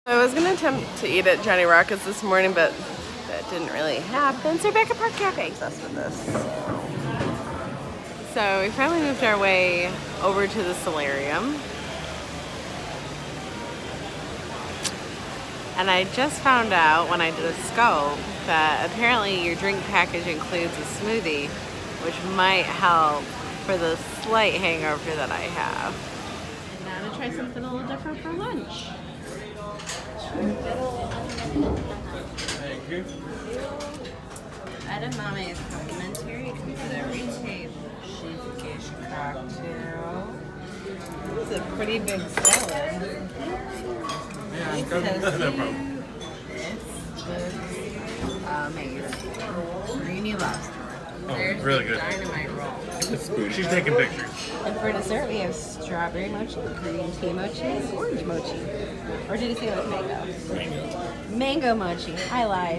I was gonna attempt to eat at Johnny Rockets this morning, but that didn't really happen. So back at Park Cafe. Obsessed with this. So we finally moved our way over to the solarium. And I just found out when I did a scope that apparently your drink package includes a smoothie, which might help for the slight hangover that I have. And now to try something a little different for lunch. Edamame is complimentary, it comes with every table. Cheesecake cocktail. This is a pretty big salad. Yeah, It's no problem. amazing. Greeny lobster. Oh, There's really the good. dynamite roll. She's taking pictures. And for dessert, we have strawberry mochi, green tea mochi, and orange mochi. Or did you say it was mango? Mango. Mango mochi. I lied.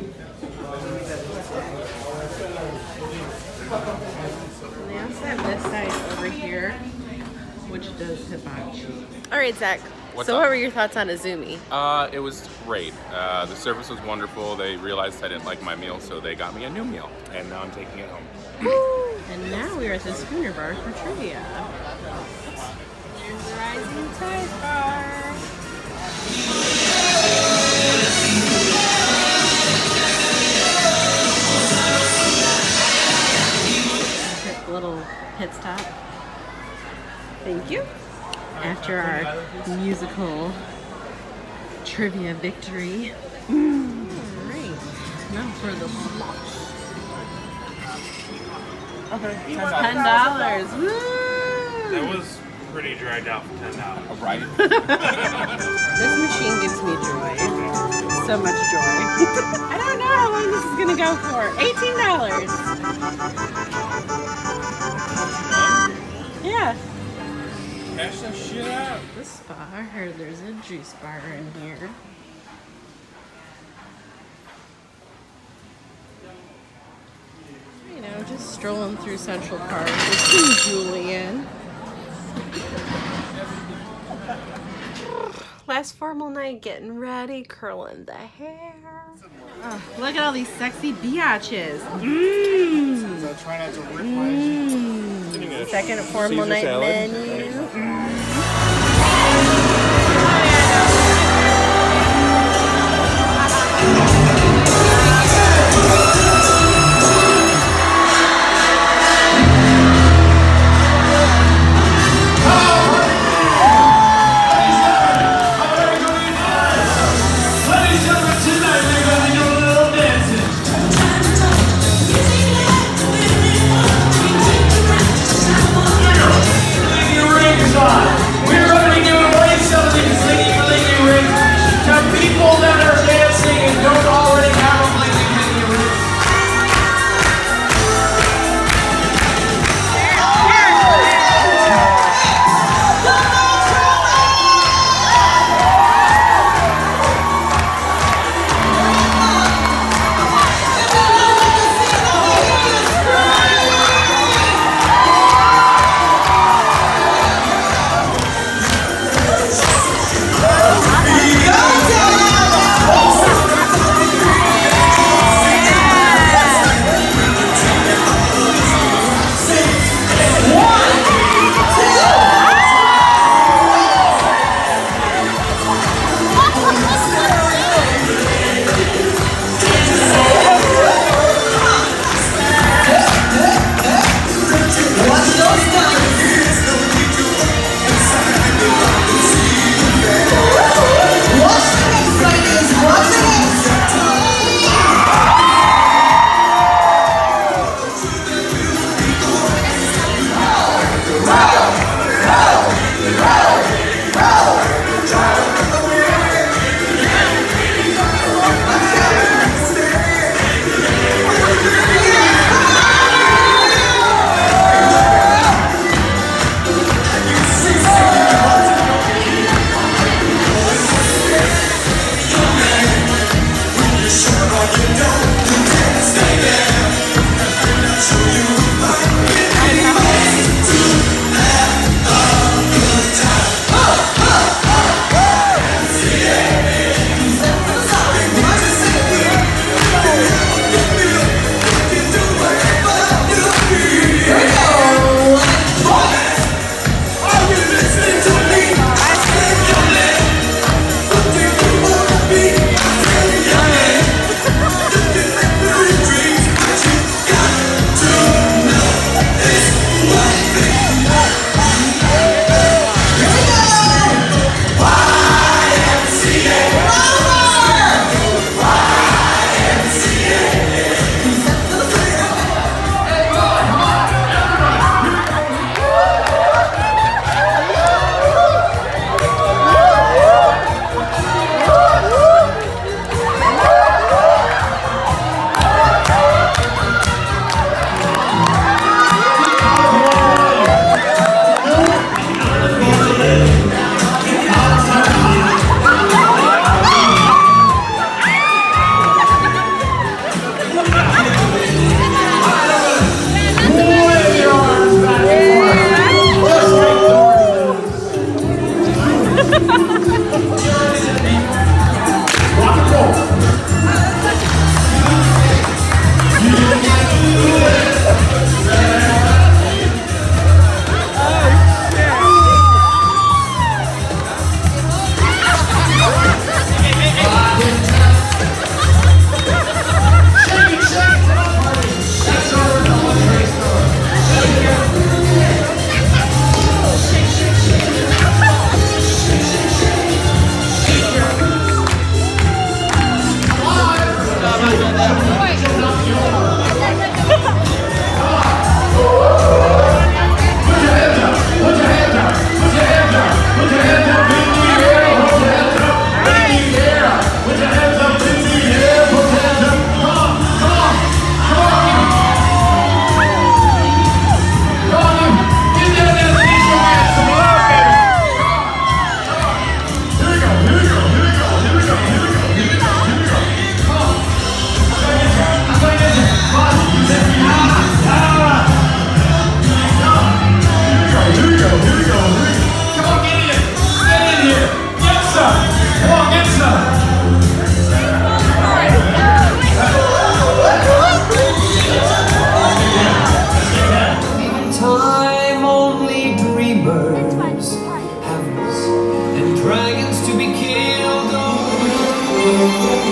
And they also have this side over here, which does hibachi. All right, Zach. What's So up? what were your thoughts on Izumi? It was great. The service was wonderful. They realized I didn't like my meal, so they got me a new meal, and now I'm taking it home. And now we're at the Schooner Bar for trivia. Here's the Rising Tide Bar. Quick little pit stop. Thank you. After our musical trivia victory. Alright, now for the slots. $10. Woo! That was pretty dragged out for $10. Right? This machine gives me joy. So much joy. I don't know how long this is gonna go for. $18. Yeah. Cash that shit out. This spa, I heard there's a juice bar in here. You know, just strolling through Central Park with King Julian. Last formal night, getting ready, curling the hair. Oh, look at all these sexy biatches. Mmm. Try not to rip my Second formal night menu. Bye.